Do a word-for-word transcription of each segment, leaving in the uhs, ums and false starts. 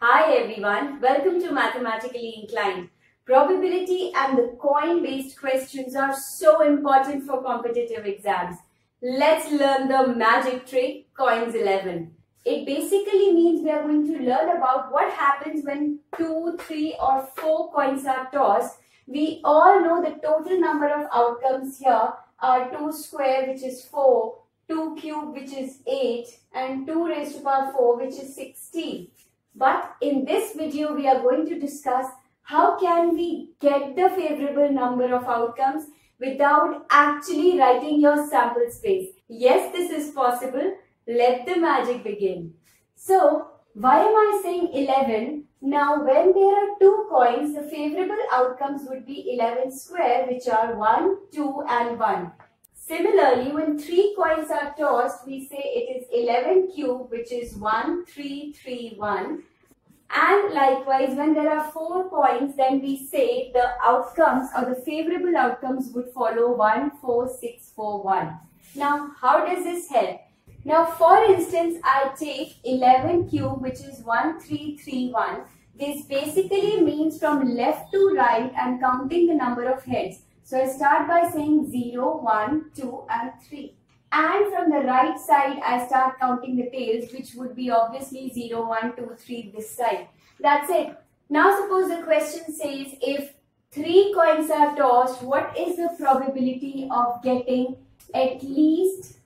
Hi everyone, welcome to Mathematically Inclined. Probability and the coin-based questions are so important for competitive exams. Let's learn the magic trick, Coins eleven. It basically means we are going to learn about what happens when two, three or four coins are tossed. We all know the total number of outcomes here are two square, which is four, two cube, which is eight, and two raised to power four, which is sixteen. But in this video, we are going to discuss how can we get the favorable number of outcomes without actually writing your sample space. Yes, this is possible. Let the magic begin. So, why am I saying eleven? Now, when there are two coins, the favorable outcomes would be eleven square, which are one, two and one. Similarly, when three coins are tossed, we say it is eleven cube, which is one, three, three, one. And likewise, when there are four coins, then we say the outcomes or the favorable outcomes would follow one, four, six, four, one. Now, how does this help? Now, for instance, I take eleven cube, which is one, three, three, one. This basically means from left to right, I'm counting the number of heads. So I start by saying zero, one, two and three. And from the right side, I start counting the tails, which would be obviously zero, one, two, three this side. That's it. Now suppose the question says if three coins are tossed, what is the probability of getting at least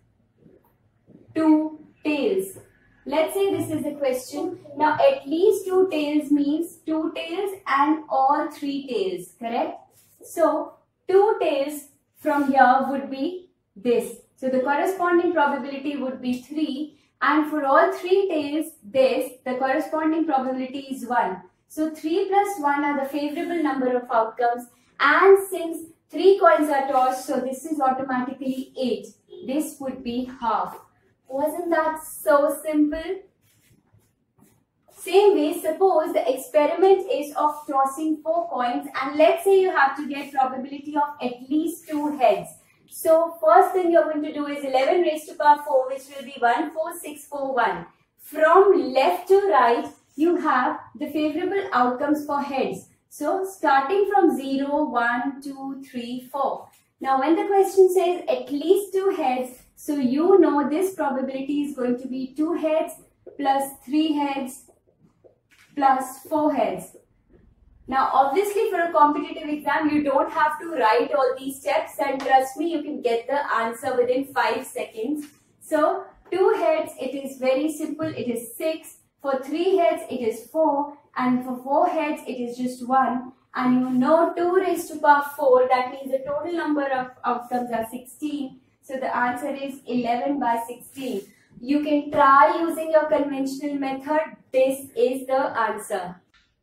two tails? Let's say this is the question. Now at least two tails means two tails and all three tails, correct? So two tails from here would be this. So the corresponding probability would be three, and for all three tails, this, the corresponding probability is one. So three plus one are the favorable number of outcomes, and since three coins are tossed, so this is automatically eight. This would be half. Wasn't that so simple? Same way, suppose the experiment is of tossing four coins, and let's say you have to get probability of at least two heads. So first thing you're going to do is eleven raised to power four, which will be one, four, six, four, one. From left to right, you have the favorable outcomes for heads. So starting from zero, one, two, three, four. Now when the question says at least two heads, so you know this probability is going to be two heads plus three heads plus four heads. Now obviously for a competitive exam, you don't have to write all these steps, and trust me, you can get the answer within five seconds. So two heads, it is very simple, it is six. For three heads, it is four. And for four heads, it is just one. And you know two raised to power four, that means the total number of outcomes are sixteen. So the answer is eleven by sixteen. You can try using your conventional method. This is the answer.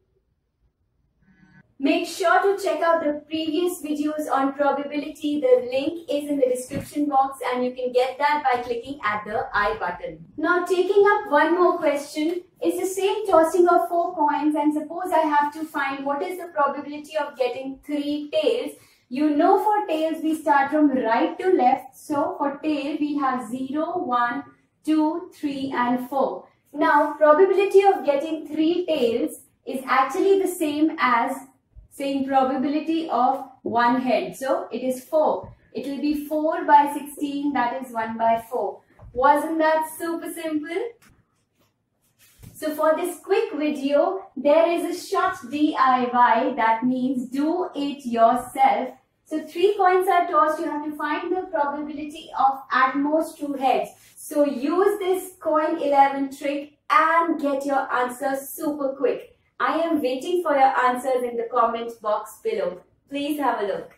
Make sure to check out the previous videos on probability. The link is in the description box and you can get that by clicking at the I button. Now taking up one more question is the same tossing of four coins, and suppose I have to find what is the probability of getting three tails. You know for tails we start from right to left. So for tail we have zero, one, two, three and four. Now probability of getting three tails is actually the same as saying probability of one head. So it is four. It will be four by sixteen, that is one by four. Wasn't that super simple? So for this quick video, there is a short D I Y, that means do it yourself. So three coins are tossed, you have to find the probability of at most two heads. So use this coin eleven trick and get your answer super quick. I am waiting for your answers in the comment box below. Please have a look.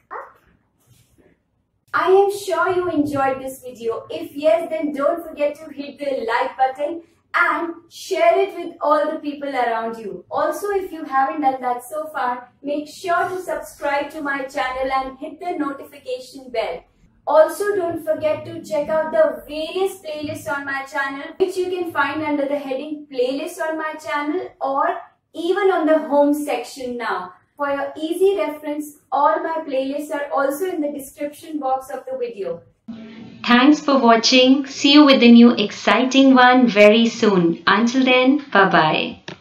I am sure you enjoyed this video. If yes, then don't forget to hit the like button and share it with all the people around you. Also, if you haven't done that so far, make sure to subscribe to my channel and hit the notification bell. Also, don't forget to check out the various playlists on my channel, which you can find under the heading Playlists on my channel or even on the home section now. For your easy reference, all my playlists are also in the description box of the video. Thanks for watching. See you with the new exciting one very soon. Until then, bye-bye.